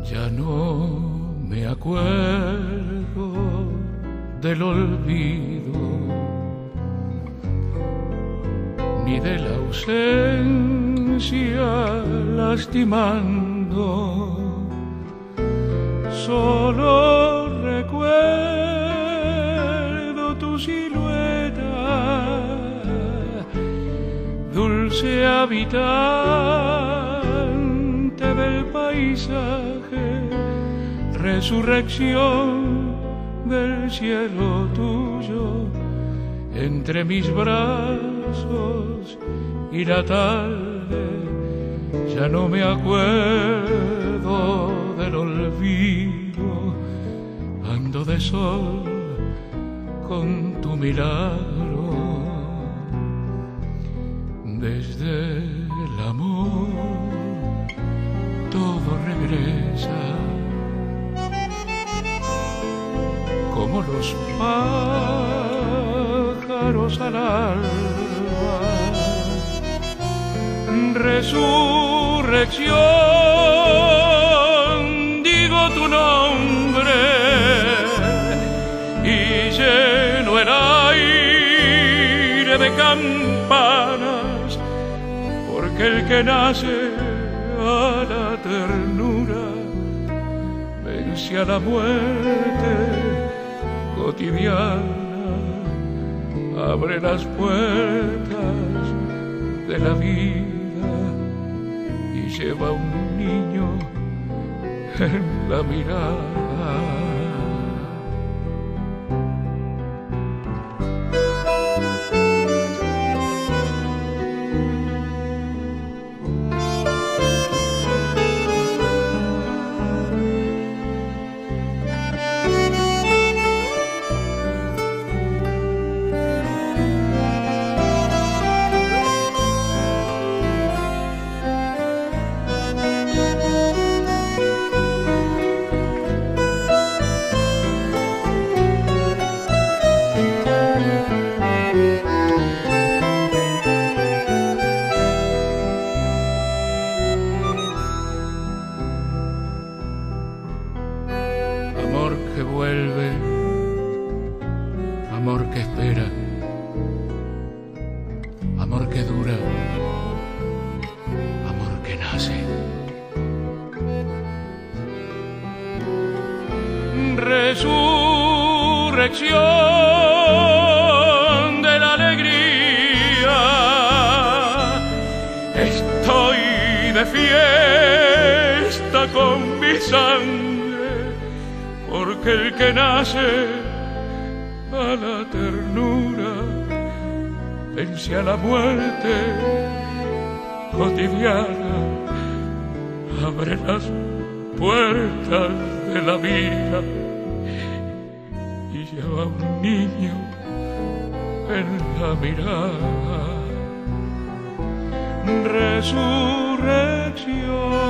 Ya no me acuerdo del olvido, ni de la ausencia lastimando. Solo recuerdo tu silueta, dulce habitante del paisaje, resurrección del cielo tuyo, entre mis brazos y la tarde. Ya no me acuerdo del olvido, ando de sol con tu milagro. Desde el amor todo regresa, como los pájaros al alba. Resurrección, digo tu nombre y lleno el aire de campanas, porque el que nace a la ternura vence a la muerte cotidiana, abre las puertas de la vida y lleva un niño en la mirada. Amor que vuelve, amor que espera, amor que dura, amor que nace. Resurrección de la alegría, estoy de fiesta con mi sangre, porque el que nace a la ternura vence a la muerte cotidiana, abre las puertas de la vida y lleva un niño en la mirada. Resurrección.